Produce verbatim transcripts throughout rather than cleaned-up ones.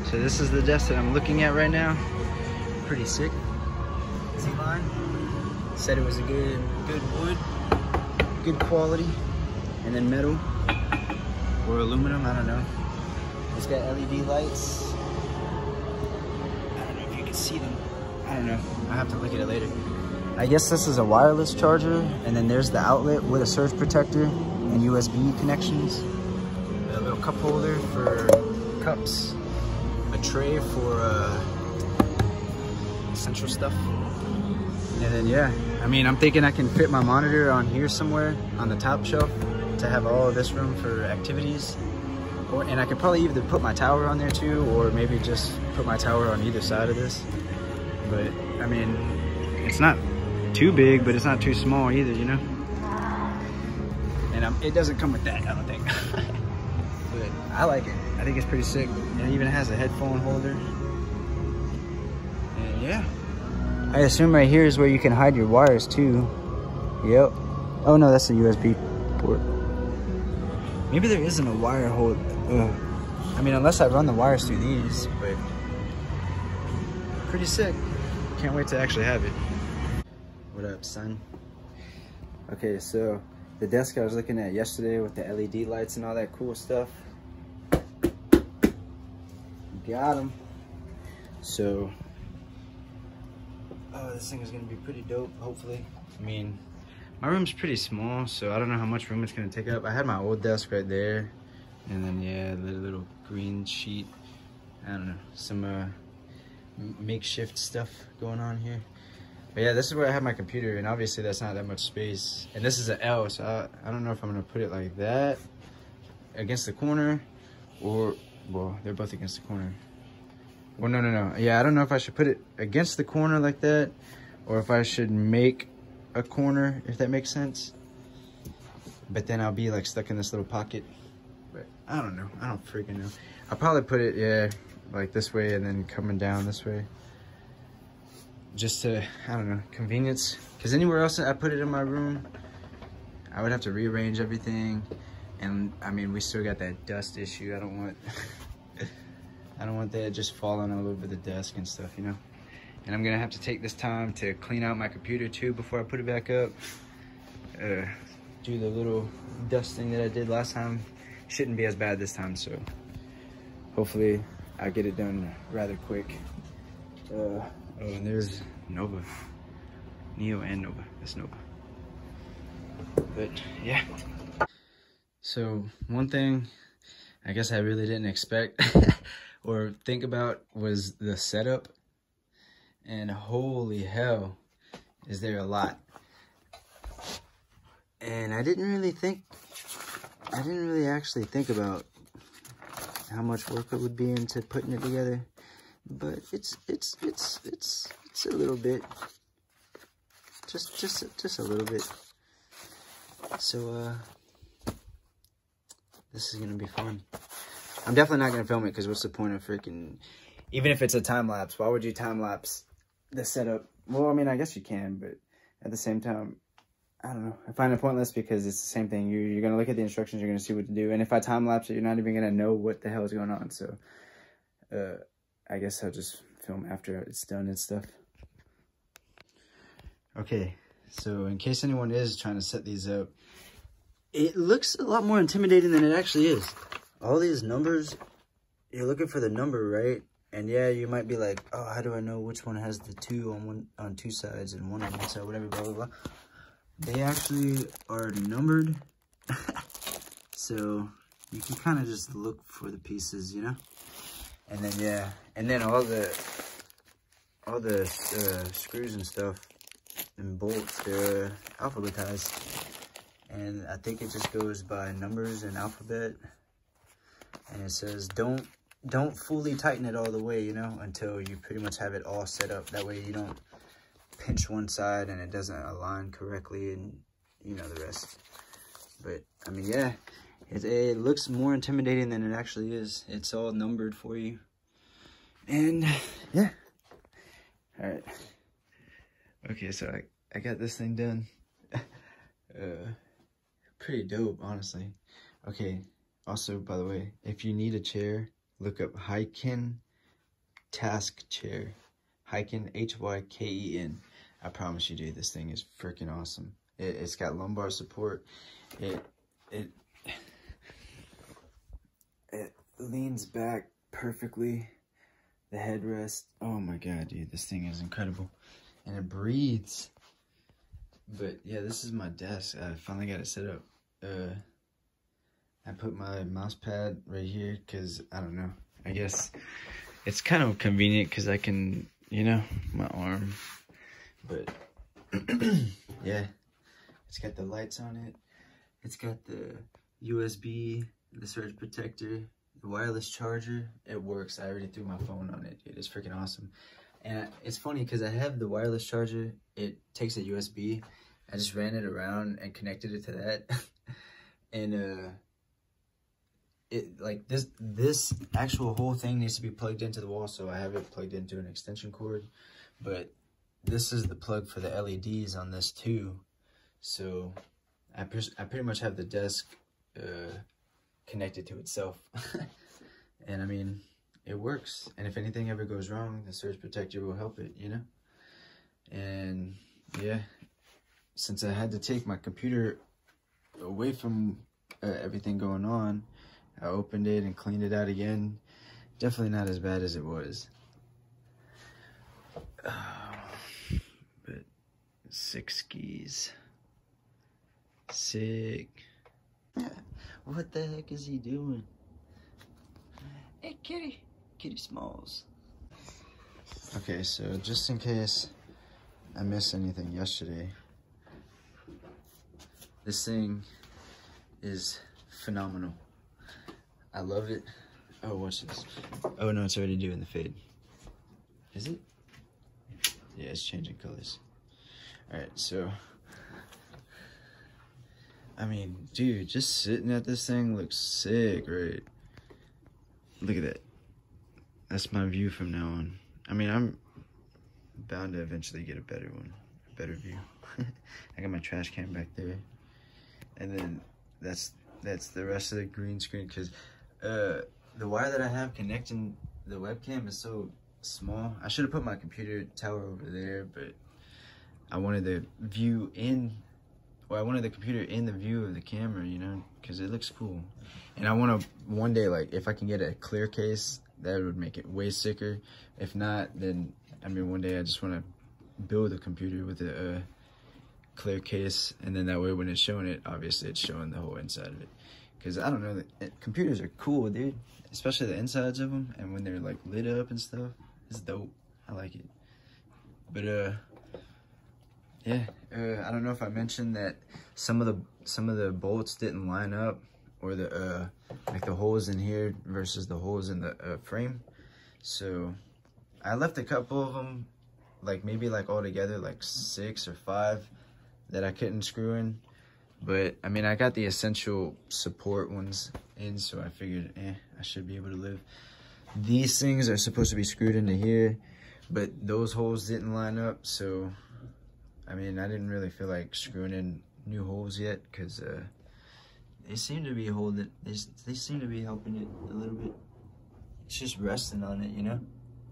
So this is the desk that I'm looking at right now. Pretty sick. Z-line. Said it was a good, good wood, good quality, and then metal or aluminum. I don't know. It's got L E D lights. I don't know if you can see them. I don't know. I'll have to look at it later. I guess this is a wireless charger, and then there's the outlet with a surge protector and U S B connections. A little cup holder for cups. A tray for uh, essential stuff. And then yeah, I mean, I'm thinking I can fit my monitor on here somewhere on the top shelf to have all of this room for activities. Or, and I could probably either put my tower on there too, or maybe just put my tower on either side of this. But I mean, it's not too big, but it's not too small either, you know? And I'm, it doesn't come with that, I don't think. But I like it. I think it's pretty sick. And it even has a headphone holder. And yeah. I assume right here is where you can hide your wires too. Yep. Oh no, that's a U S B port. Maybe there isn't a wire hold. Ugh. I mean, unless I run the wires through these, but pretty sick. Can't wait to actually have it. What up, son? Okay, so the desk I was looking at yesterday with the L E D lights and all that cool stuff. Got them. So, oh, this thing is gonna be pretty dope, hopefully. I mean, my room's pretty small, so I don't know how much room it's gonna take up. I had my old desk right there, and then yeah, the little green sheet. I don't know, some uh, makeshift stuff going on here. But yeah, this is where I have my computer, and obviously that's not that much space. And this is an L, so I, I don't know if I'm gonna put it like that against the corner, or, well, they're both against the corner. Well, no, no, no. Yeah, I don't know if I should put it against the corner like that, or if I should make a corner, if that makes sense. But then I'll be like stuck in this little pocket. But I don't know. I don't freaking know. I'll probably put it, yeah, like this way and then coming down this way. Just to, I don't know, convenience. Because anywhere else I put it in my room, I would have to rearrange everything. And I mean, we still got that dust issue. I don't want, I don't want that just falling all over the desk and stuff, you know? And I'm gonna have to take this time to clean out my computer too before I put it back up. Uh, do the little dusting that I did last time. Shouldn't be as bad this time, so hopefully I get it done rather quick. Uh, oh, and there's Nova. Neo and Nova, that's Nova. But yeah. So one thing I guess I really didn't expect or think about was the setup. And holy hell, is there a lot. And I didn't really think, I didn't really actually think about how much work it would be into putting it together. But it's, it's, it's, it's, it's a little bit, just, just, just a little bit. So, uh, this is gonna be fun. I'm definitely not gonna film it because what's the point of freaking, even if it's a time lapse, why would you time lapse the setup? Well, I mean, I guess you can, but at the same time, I don't know. I find it pointless because it's the same thing. You, you're going to look at the instructions, you're going to see what to do. And if I time lapse it, you're not even going to know what the hell is going on. So, uh, I guess I'll just film after it's done and stuff. Okay, so in case anyone is trying to set these up, it looks a lot more intimidating than it actually is. All these numbers, you're looking for the number, right? And yeah, you might be like, oh, how do I know which one has the two on one on two sides and one on one side, whatever, blah, blah, blah. They actually are numbered. So you can kind of just look for the pieces, you know? And then, yeah, and then all the, all the uh, screws and stuff and bolts, they're alphabetized. And I think it just goes by numbers and alphabet. And it says, don't, don't fully tighten it all the way, you know, until you pretty much have it all set up. That way you don't pinch one side and it doesn't align correctly and you know the rest. But I mean, yeah, it, it looks more intimidating than it actually is. It's all numbered for you. And yeah. All right. Okay, so I, I got this thing done. uh, pretty dope, honestly. Okay, also, by the way, if you need a chair, look up Hyken Task Chair. Hyken, H Y K E N. I promise you, dude, this thing is freaking awesome. It, it's got lumbar support. It, it, it leans back perfectly. The headrest, oh my god, dude, this thing is incredible. And it breathes. But yeah, this is my desk. I finally got it set up. Uh, I put my mouse pad right here because, I don't know, I guess it's kind of convenient because I can, you know, my arm. But yeah, it's got the lights on it. It's got the U S B, the surge protector, the wireless charger. It works. I already threw my phone on it, dude. It's freaking awesome. And it's funny because I have the wireless charger. It takes a U S B. I just ran it around and connected it to that. And uh it like this this actual whole thing needs to be plugged into the wall, so I have it plugged into an extension cord. But this is the plug for the L E Ds on this too. So I, I pretty much have the desk uh, connected to itself. And I mean, it works. And if anything ever goes wrong, the surge protector will help it, you know? And yeah, since I had to take my computer away from uh, everything going on, I opened it and cleaned it out again. Definitely not as bad as it was. Oh, but sick skis. Sick. What the heck is he doing? Hey, kitty. Kitty Smalls. Okay, so just in case I missed anything yesterday, this thing is phenomenal. I love it. Oh, watch this. Oh no, it's already doing the fade. Is it? Yeah, it's changing colors. Alright, so I mean, dude, just sitting at this thing looks sick, right? Look at that. That's my view from now on. I mean, I'm bound to eventually get a better one, a better view. I got my trash can back there, and then that's that's the rest of the green screen, because uh, the wire that I have connecting the webcam is so small. I should have put my computer tower over there, but I wanted the view in, well, I wanted the computer in the view of the camera, you know, because it looks cool. And I want to, one day, like, if I can get a clear case, that would make it way sicker. If not, then, I mean, one day I just want to build a computer with a uh, clear case, and then that way when it's showing it, obviously it's showing the whole inside of it. Because, I don't know, the, computers are cool, dude. Especially the insides of them, and when they're, like, lit up and stuff. It's dope. I like it. But, uh... yeah, uh, I don't know if I mentioned that some of the some of the bolts didn't line up, or the uh, like the holes in here versus the holes in the uh, frame. So I left a couple of them, like maybe like all together, like six or five that I couldn't screw in. But I mean, I got the essential support ones in, so I figured, eh, I should be able to live. These things are supposed to be screwed into here, but those holes didn't line up, so. I mean, I didn't really feel like screwing in new holes yet, because uh, they seem to be holding, they, they seem to be helping it a little bit. It's just resting on it, you know?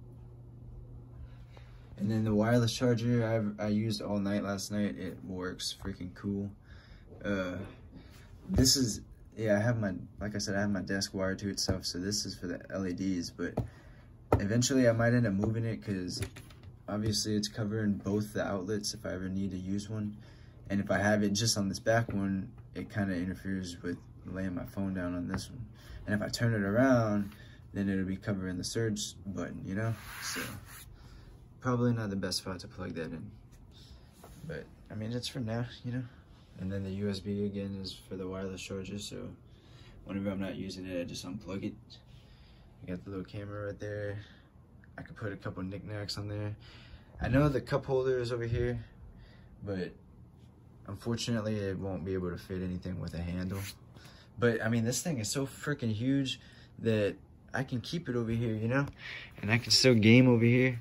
And then the wireless charger I, I used all night last night. It works freaking cool. Uh, this is, yeah, I have my, like I said, I have my desk wired to itself, so this is for the L E Ds, but eventually I might end up moving it, because obviously it's covering both the outlets if I ever need to use one. And if I have it just on this back one, it kind of interferes with laying my phone down on this one. And if I turn it around, then it'll be covering the surge button, you know? So probably not the best spot to plug that in. But I mean, it's for now, you know? And then the U S B again is for the wireless charger, so whenever I'm not using it, I just unplug it. I got the little camera right there. I could put a couple knickknacks on there. I know the cup holder is over here, but unfortunately it won't be able to fit anything with a handle. But I mean, this thing is so freaking huge that I can keep it over here, you know? And I can still game over here,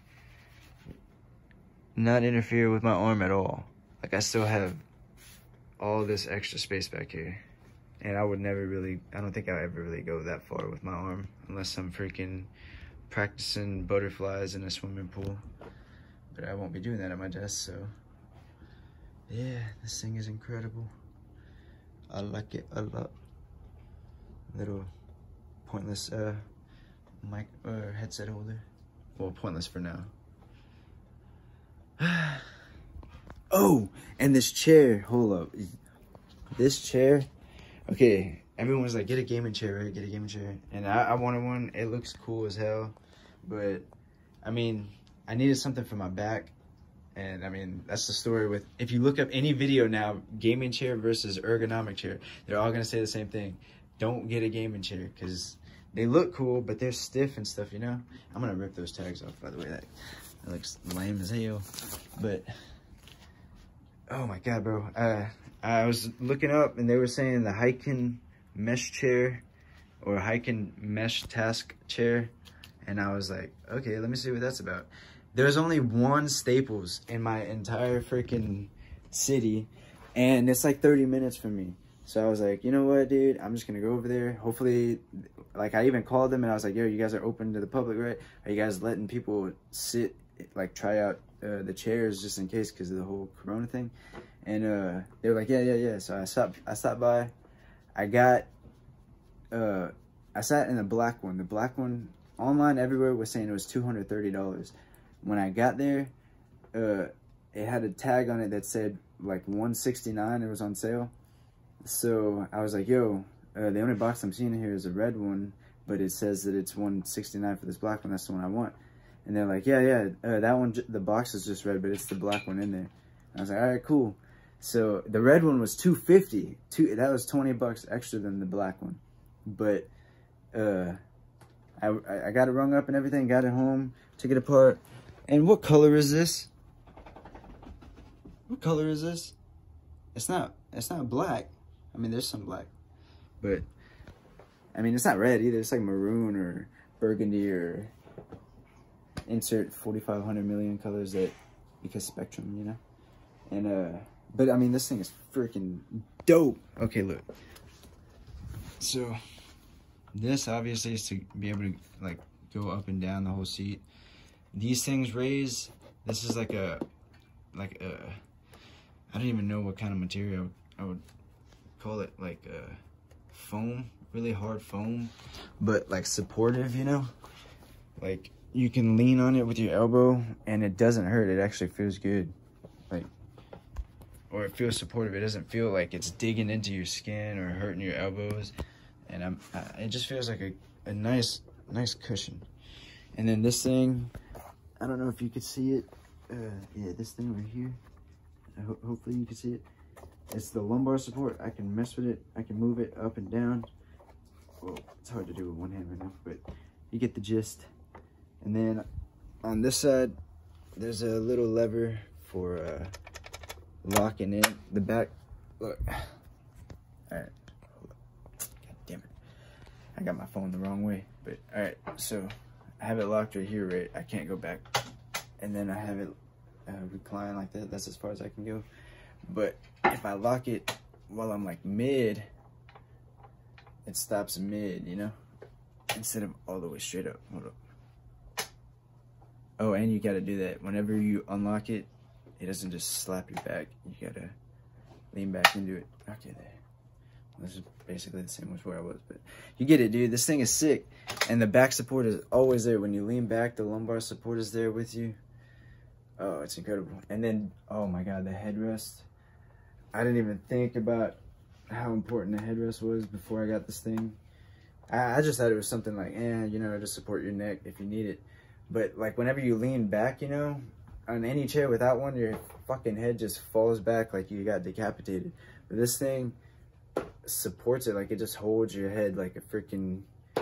not interfere with my arm at all. Like, I still have all this extra space back here. And I would never really, I don't think I'll ever really go that far with my arm unless I'm freaking practicing butterflies in a swimming pool. But I won't be doing that at my desk, so yeah, this thing is incredible. I like it a lot. Little pointless uh, mic or uh, headset holder. Well, pointless for now. Oh, and this chair. Hold up. This chair. Okay, everyone was like, get a gaming chair, right? Get a gaming chair. And I, I wanted one. It looks cool as hell. But, I mean, I needed something for my back. And, I mean, that's the story with... If you look up any video now, gaming chair versus ergonomic chair, they're all going to say the same thing. Don't get a gaming chair, because they look cool, but they're stiff and stuff, you know? I'm going to rip those tags off, by the way. That, that looks lame as hell. But, oh my God, bro. Uh, I was looking up, and they were saying the Hyken Mesh Chair or Hyken Mesh Task Chair. And I was like, okay, let me see what that's about. There's only one Staples in my entire freaking city, and it's like thirty minutes from me. So I was like, you know what, dude? I'm just going to go over there. Hopefully, like, I even called them, and I was like, yo, you guys are open to the public, right? Are you guys letting people sit, like, try out uh, the chairs just in case because of the whole Corona thing? And uh, they were like, yeah, yeah, yeah. So I stopped, I stopped by. I got, uh, I sat in the black one. The black one, online everywhere was saying it was two hundred thirty dollars. When I got there, uh, it had a tag on it that said, like, one sixty-nine. It was on sale. So I was like, yo, uh, the only box I'm seeing here is a red one, but it says that it's one sixty-nine for this black one. That's the one I want. And they're like, yeah, yeah, uh, that one, the box is just red, but it's the black one in there. And I was like, all right, cool. So the red one was two fifty. Two, that was twenty bucks extra than the black one. But uh, I, I got it rung up and everything, got it home, took it apart. And what color is this? What color is this? It's not, it's not black. I mean, there's some black, but I mean, it's not red either. It's like maroon or burgundy or insert forty-five hundred million colors that, because spectrum, you know? And, uh, but I mean, this thing is freaking dope. Okay, look. So this obviously is to be able to like go up and down the whole seat. These things raise. This is like a, like a, I don't even know what kind of material I would call it, like a foam, really hard foam, but like supportive, you know? Like you can lean on it with your elbow and it doesn't hurt. It actually feels good. Like, or it feels supportive. It doesn't feel like it's digging into your skin or hurting your elbows. And I'm, I, it just feels like a, a nice, nice cushion. And then this thing, I don't know if you could see it. Uh, yeah, this thing right here. Ho hopefully you can see it. It's the lumbar support. I can mess with it. I can move it up and down. Well, it's hard to do with one hand right now, but you get the gist. And then on this side, there's a little lever for uh, locking in the back. Look. All right. Hold up. God damn it. I got my phone the wrong way. But all right, so I have it locked right here, right? I can't go back. And then I have it uh, recline like that. That's as far as I can go. But if I lock it while I'm like mid, it stops mid, you know? Instead of all the way straight up. Hold up. Oh, and you gotta do that. Whenever you unlock it, it doesn't just slap your back. You gotta lean back into it. Okay, there. This is basically the same as where I was, but you get it, dude. This thing is sick. And the back support is always there. When you lean back, the lumbar support is there with you. Oh, it's incredible. And then, oh my God, the headrest. I didn't even think about how important the headrest was before I got this thing. I, I just thought it was something like, eh, you know, to support your neck if you need it. But like whenever you lean back, you know, on any chair without one, your fucking head just falls back like you got decapitated. But this thing supports it, like it just holds your head like a freaking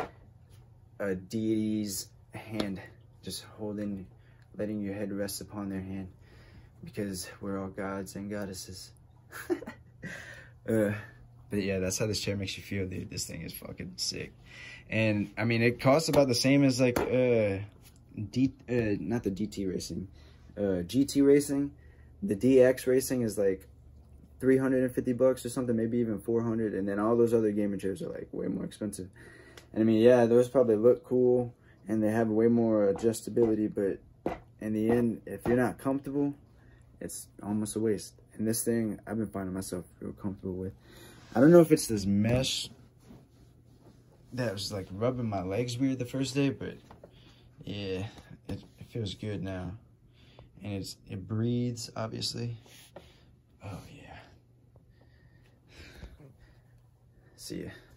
a deity's hand, just holding, letting your head rest upon their hand, because we're all gods and goddesses. uh, but yeah, that's how this chair makes you feel, dude. This thing is fucking sick. And I mean, it costs about the same as like uh D uh not the D T racing, uh G T racing. The D X racing is like three hundred fifty bucks or something, maybe even four hundred, and then all those other gaming chairs are like way more expensive. And I mean, yeah, those probably look cool and they have way more adjustability, but in the end, if you're not comfortable, it's almost a waste. And this thing, I've been finding myself real comfortable with. I don't know if it's this mesh that was like rubbing my legs weird the first day, but yeah, it, it feels good now. And it's it breathes, obviously. Oh yeah. See ya.